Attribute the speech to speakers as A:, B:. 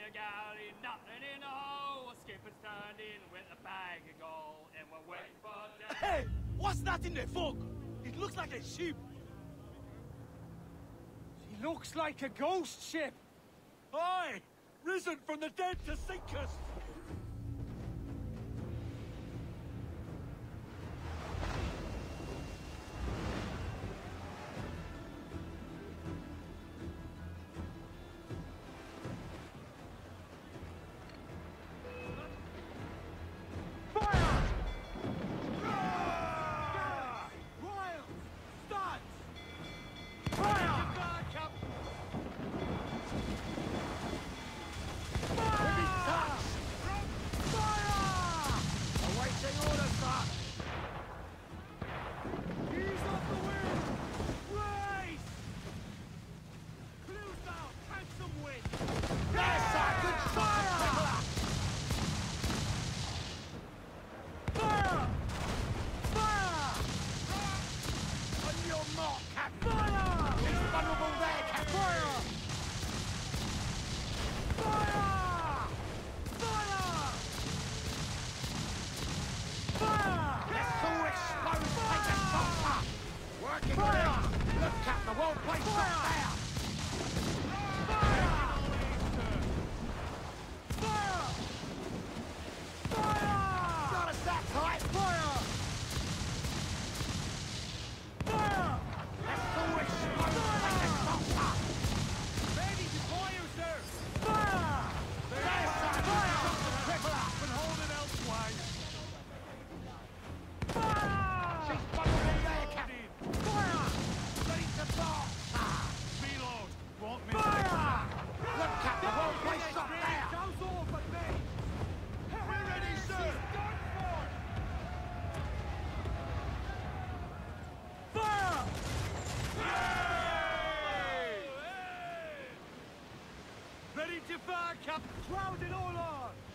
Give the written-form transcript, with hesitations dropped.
A: a galley, nothing in the hole. Skipper's turned in with a bag of gold, and we're waiting for day.
B: Hey! What's that in the fog? It looks like a ship.
C: She looks like a ghost ship.
B: Aye! Risen from the dead to sink us!
C: Ready to fire, Cap! Crowd it all on!